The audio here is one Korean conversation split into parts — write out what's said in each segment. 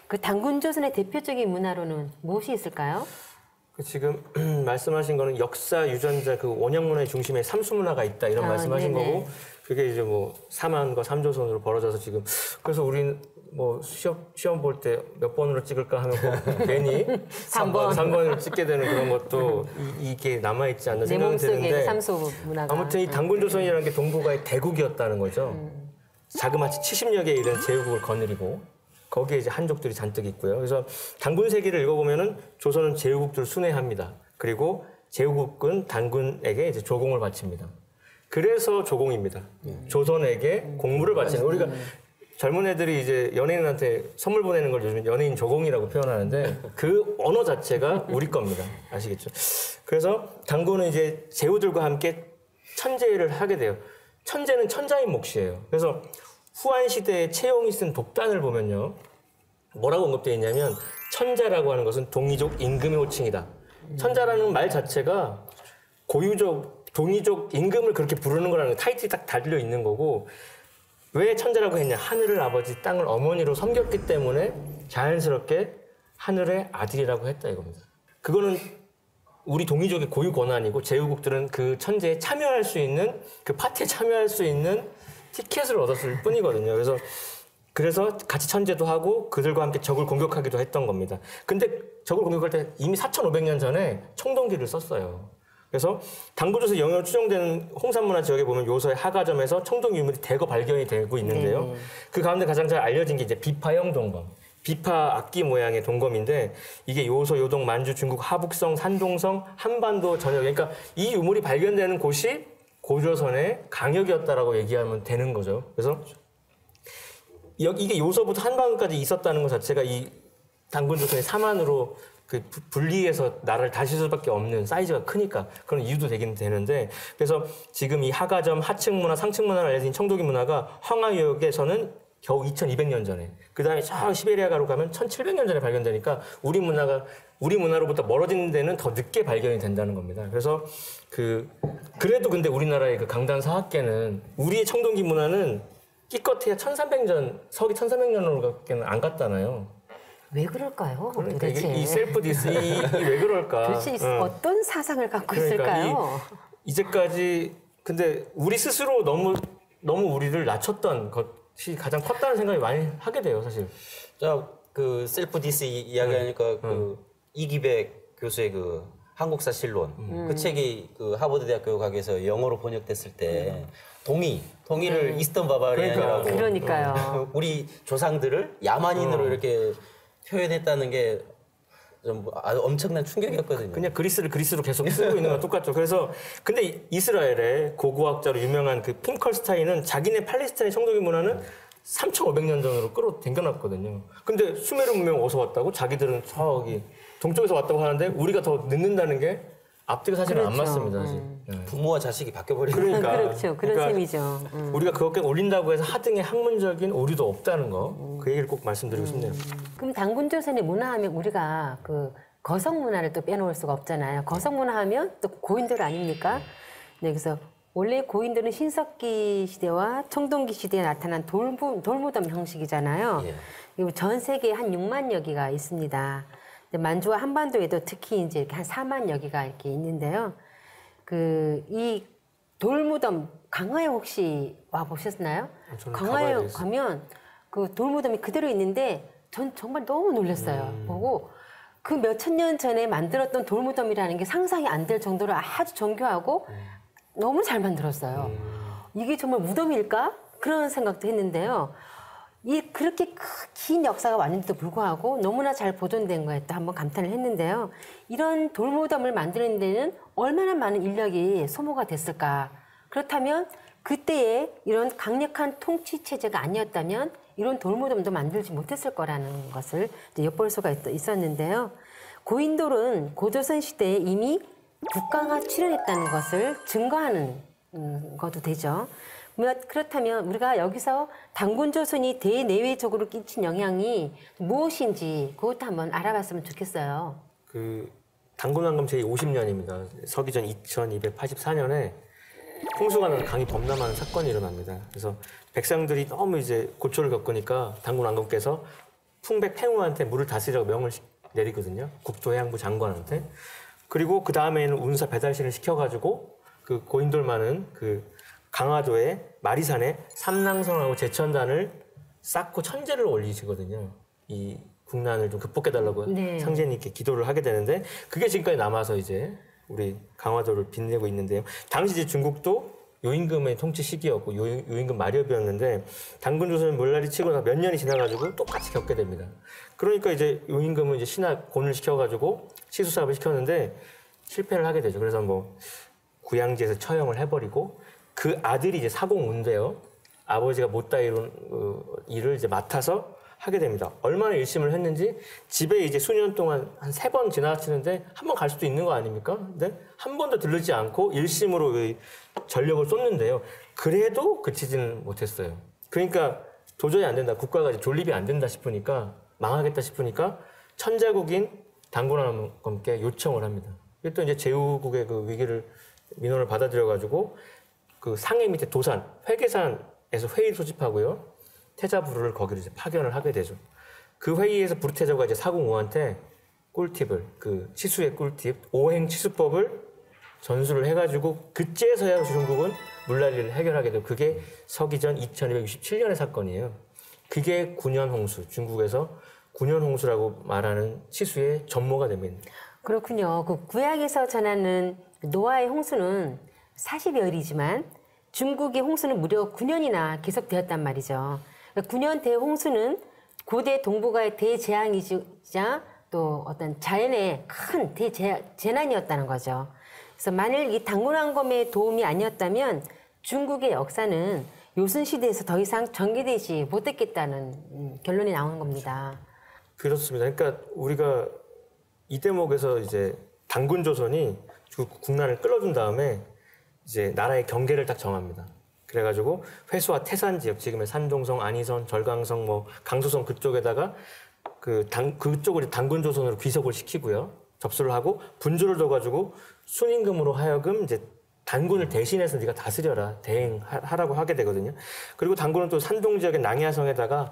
그 단군조선의 대표적인 문화로는 무엇이 있을까요? 지금 말씀하신 거는 역사 유전자 그 원형 문화의 중심에 삼수 문화가 있다 이런 말씀하신 네네. 거고 그게 이제 뭐 삼한과 삼조선으로 벌어져서 지금 그래서 우리는 뭐 시험 볼 때 몇 번으로 찍을까 하면 괜히 3번으로 찍게 되는 그런 것도 이게 남아 있지 않나 생각이 드는데 삼수 문화가 아무튼 이 단군조선이라는 게 동북아의 대국이었다는 거죠. 자그마치 70여 개의 이런 제후국을 거느리고 거기에 이제 한족들이 잔뜩 있고요. 그래서 단군세기를 읽어보면은 조선은 제후국들을 순회합니다. 그리고 제후국은 단군에게 이제 조공을 바칩니다. 그래서 조공입니다. 조선에게 공물을 바치는. 우리가 젊은 애들이 이제 연예인한테 선물 보내는 걸 요즘 연예인 조공이라고 표현하는데 그 언어 자체가 우리 겁니다. 아시겠죠? 그래서 단군은 이제 제후들과 함께 천재를 하게 돼요. 천재는 천자인 몫이에요. 그래서 후한 시대에 채용이 쓴 독단을 보면요. 뭐라고 언급되어 있냐면 천자라고 하는 것은 동이족 임금의 호칭이다. 천자라는 말 자체가 고유족, 동이족 임금을 그렇게 부르는 거라는 타이틀이 딱 달려 있는 거고 왜 천자라고 했냐. 하늘을 아버지, 땅을 어머니로 섬겼기 때문에 자연스럽게 하늘의 아들이라고 했다 이겁니다. 그거는 우리 동이족의 고유 권한이고 제후국들은 그 천재에 참여할 수 있는 그 파티에 참여할 수 있는 티켓을 얻었을 뿐이거든요. 그래서 같이 천재도 하고 그들과 함께 적을 공격하기도 했던 겁니다. 근데 적을 공격할 때 이미 4,500년 전에 청동기를 썼어요. 그래서 단군조선 영역으로 추정되는 홍산문화 지역에 보면 요서의 하가점에서 청동기 유물이 대거 발견이 되고 있는데요. 그 가운데 가장 잘 알려진 게 이제 비파형 동검. 비파 악기 모양의 동검인데 이게 요소, 요동, 만주, 중국, 하북성, 산동성, 한반도 전역. 그러니까 이 유물이 발견되는 곳이 고조선의 강역이었다라고 얘기하면 되는 거죠. 그래서 이게 요서부터 한반도까지 있었다는 것 자체가 이 단군조선의 삼한으로 그 분리해서 나라를 다실 수밖에 없는 사이즈가 크니까 그런 이유도 되긴 되는데 그래서 지금 이 하가점, 하층 문화, 상층 문화를 알려진 청동기 문화가 황하유역에서는 겨우 2200년 전에 그 다음에 저 시베리아가로 가면 1700년 전에 발견되니까 우리 문화로부터 멀어지는 데는 더 늦게 발견이 된다는 겁니다. 그래서 그래도 근데 우리나라의 그 강단 사학계는 우리의 청동기 문화는 기껏해야 1300년, 서기 1300년으로밖에는 안 갔잖아요. 왜 그럴까요? 그러니까 도대체. 이 셀프 디스 왜 그럴까? 도대체 어떤 사상을 갖고 있을까요? 이제까지 근데 우리 스스로 너무 우리를 낮췄던 것이 가장 컸다는 생각이 많이 하게 돼요, 사실. 자, 그 셀프 디스 이야기하니까 그 이기백 교수의 그 한국사 실론 그 책이 그 하버드 대학교 가게에서 영어로 번역됐을 때 동이를 이스턴 바바리안이라고 그러니까요. 우리 조상들을 야만인으로 이렇게 표현했다는 게 좀 아주 엄청난 충격이었거든요. 그냥 그리스를 그리스로 계속 쓰고 있는 건 똑같죠. 그래서 근데 이스라엘의 고고학자로 유명한 그 핑컬스타인은 자기네 팔레스타인의 청동기 문화는 3,500년 전으로 끌어당겨놨거든요. 근데 수메르 문명 어디서 왔다고? 자기들은 저기 동쪽에서 왔다고 하는데 우리가 더 늦는다는 게 앞뒤가 사실은 안 맞습니다. 사실. 부모와 자식이 바뀌어버리는 그러니까. 그렇죠. 그런 셈이죠. 우리가 그것께 올린다고 해서 하등의 학문적인 오류도 없다는 거. 그 얘기를 꼭 말씀드리고 싶네요. 그럼 단군조선의 문화하면 우리가 그 거성 문화를 또 빼놓을 수가 없잖아요. 거성 문화하면 또 고인돌 아닙니까? 네, 그래서 원래 고인돌은 신석기 시대와 청동기 시대에 나타난 돌무덤 형식이잖아요. 그리고 전 세계에 한 6만여 개가 있습니다. 만주와 한반도에도 특히 이제 이렇게 한 4만여 개가 이렇게 있는데요. 이 돌무덤 강화에 혹시 와 보셨나요? 강화에 가면 그 돌무덤이 그대로 있는데 전 정말 너무 놀랐어요. 보고 그 몇천 년 전에 만들었던 돌무덤이라는 게 상상이 안 될 정도로 아주 정교하고 너무 잘 만들었어요. 이게 정말 무덤일까? 그런 생각도 했는데요. 그렇게 긴 역사가 왔는데도 불구하고 너무나 잘 보존된 거에 또 한번 감탄을 했는데요. 이런 돌무덤을 만드는 데는 얼마나 많은 인력이 소모가 됐을까. 그렇다면 그때의 이런 강력한 통치 체제가 아니었다면 이런 돌무덤도 만들지 못했을 거라는 것을 이제 엿볼 수가 있었는데요. 고인돌은 고조선 시대에 이미 국가가 출현했다는 것을 증거하는 것도 되죠. 그렇다면 우리가 여기서 단군조선이 대내외적으로 끼친 영향이 무엇인지 그것도 한번 알아봤으면 좋겠어요. 단군왕금 제50년입니다. 서기전 2284년에 홍수가 나는 강이 범람하는 사건이 일어납니다. 그래서 백성들이 너무 이제 고초를 겪으니까 단군왕금께서 풍백팽우한테 물을 다스리라고 명을 내리거든요. 국토해양부 장관한테. 그리고 그 다음에는 운사 배달신을 시켜가지고 그 고인돌 많은 그 강화도의 마리산에 삼랑성하고 제천단을 쌓고 천재를 올리시거든요. 이 국난을 좀 극복해달라고 네. 상제님께 기도를 하게 되는데 그게 지금까지 남아서 이제 우리 강화도를 빛내고 있는데요. 당시 이제 중국도 요임금의 통치 시기였고 요임금 마렵이었는데 당군조선은 물난리 치고 나서 몇 년이 지나가지고 똑같이 겪게 됩니다. 그러니까 이제 요임금은 이제 신하곤을 시켜가지고 시수 사업을 시켰는데 실패를 하게 되죠. 그래서 뭐 구양지에서 처형을 해버리고 그 아들이 이제 사공운대요. 아버지가 못다 이룬 일을 이제 맡아서 하게 됩니다. 얼마나 일심을 했는지 집에 이제 수년 동안 한 3번 지나치는데 한 번 갈 수도 있는 거 아닙니까? 근데 한 번도 들르지 않고 일심으로 전력을 쏟는데요. 그래도 그치지는 못했어요. 그러니까 도저히 안 된다. 국가가 이제 존립이 안 된다 싶으니까 망하겠다 싶으니까 천자국인 당군왕검께 요청을 합니다. 또 이제 제후국의 그 위기를 민원을 받아들여가지고 그 상해 밑에 도산, 회계산에서 회의를 소집하고요. 태자부르를 거기로 이제 파견을 하게 되죠. 그 회의에서 부르태자가 이제 사공우한테 꿀팁을, 그 치수의 꿀팁, 오행 치수법을 전수를 해가지고 그제서야 중국은 물난리를 해결하게 되고 그게 서기전 2267년의 사건이에요. 그게 9년 홍수, 중국에서 9년 홍수라고 말하는 치수의 전모가 됩니다. 그렇군요. 그 구약에서 전하는 노아의 홍수는 40여일이지만 중국의 홍수는 무려 9년이나 계속되었단 말이죠. 9년 대홍수는 고대 동북아의 대재앙이자 또 어떤 자연의 큰 대재난이었다는 거죠. 그래서 만일 이 당군왕검의 도움이 아니었다면 중국의 역사는 요순시대에서 더 이상 전개되지 못했겠다는 결론이 나오는 겁니다. 그렇습니다. 그러니까 우리가 이 대목에서 이제 당군조선이 국난을 끌어준 다음에 이제 나라의 경계를 딱 정합니다. 그래가지고 회수와 태산 지역, 지금의 산동성, 안희선, 절강성, 뭐 강수성 그쪽에다가 그쪽을 당군조선으로 귀속을 시키고요. 접수를 하고 분주를 둬가지고 순임금으로 하여금 이제 단군을 대신해서 네가 다스려라, 대행하라고 하게 되거든요. 그리고 단군은 또 산동 지역의 낭야성에다가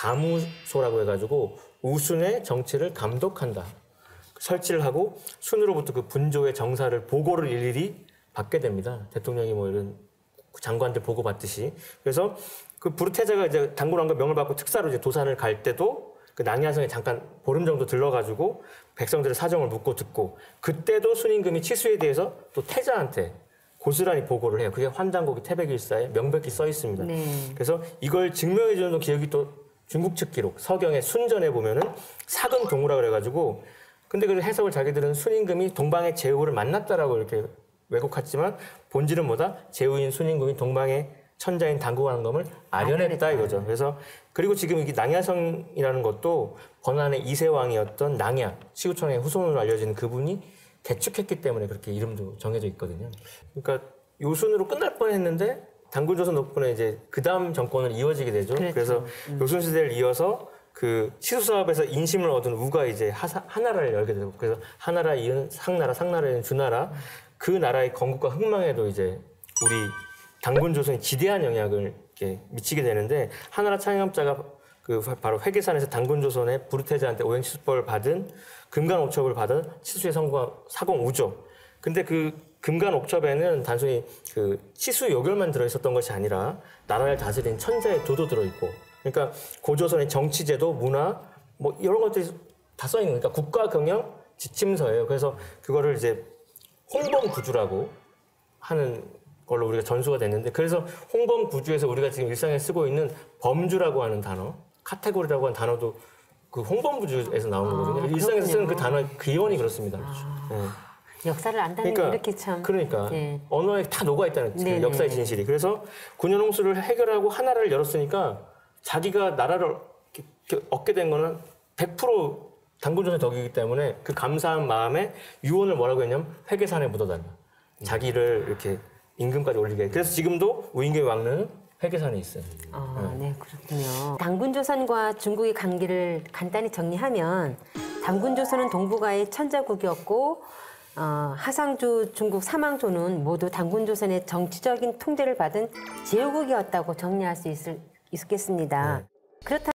가무소라고 해가지고 우순의 정치를 감독한다. 설치를 하고 순으로부터 그 분조의 정사를 보고를 일일이 받게 됩니다. 대통령이 뭐 이런 장관들 보고 받듯이. 그래서 그 부르테자가 이제 당군왕검 명을 받고 특사로 이제 도산을 갈 때도 그 낭야성에 잠깐 보름 정도 들러가지고 백성들의 사정을 묻고 듣고 그때도 순임금이 치수에 대해서 또 태자한테 고스란히 보고를 해요. 그게 환단고기 태백일사에 명백히 써 있습니다. 네. 그래서 이걸 증명해주는 기억이 또 중국 측 기록 서경의 순전에 보면은 사근동우라 그래가지고 근데 그 해석을 자기들은 순임금이 동방의 제후를 만났다라고 이렇게 왜곡했지만 본질은 뭐다? 제후인 순임금이 동방의 천자인 당군왕검을 아련했다 이거죠. 그래서 그리고 지금 이게 낭야성이라는 것도 번안의 이세왕이었던 낭야 시우청의 후손으로 알려진 그분이 개축했기 때문에 그렇게 이름도 정해져 있거든요. 그러니까 요순으로 끝날 뻔했는데 당군조선 덕분에 이제 그 다음 정권을 이어지게 되죠. 그렇죠. 그래서 요순 시대를 이어서 그 치수 사업에서 인심을 얻은 우가 이제 하나라를 열게 되고 그래서 하나라 이은 상나라, 상나라 이은 주나라 그 나라의 건국과 흥망에도 이제 우리 당군조선이 지대한 영향을 이렇게 미치게 되는데 하나라 창업자가 그 바로 회계산에서 당군조선의 부르테자한테 오행치수법을 받은 금간옥첩을 받은 치수의 사공우죠. 근데 그 금간옥첩에는 단순히 그 치수 요결만 들어있었던 것이 아니라 나라를 다스린 천자의 도도 들어있고 그러니까 고조선의 정치제도, 문화 뭐 이런 것들이 다 써있는 그러니까 국가 경영 지침서예요. 그래서 그거를 이제 홍범구주라고 하는 걸로 우리가 전수가 됐는데 그래서 홍범구주에서 우리가 지금 일상에 쓰고 있는 범주라고 하는 단어, 카테고리라고 하는 단어도 그 홍범구주에서 나온 거거든요. 일상에서 쓰는 그 단어의 기원이 그렇습니다. 네. 역사를 안다는 게 이렇게 참. 그러니까 네. 언어에 다 녹아있다는 그 네네. 역사의 진실이. 그래서 9년 홍수를 해결하고 하나라를 열었으니까 자기가 나라를 얻게 된 거는 100% 당군조선의 덕이기 때문에 그 감사한 마음에 유언을 뭐라고 했냐면 회계산에 묻어달라. 자기를 이렇게 임금까지 올리게. 그래서 지금도 우임금의 왕릉은 회계산에 있어요. 네, 그렇군요. 당군조선과 중국의 관계를 간단히 정리하면 당군조선은 동북아의 천자국이었고 하상조, 중국 사망조는 모두 당군조선의 정치적인 통제를 받은 제후국이었다고 정리할 수 있겠습니다. 그렇다면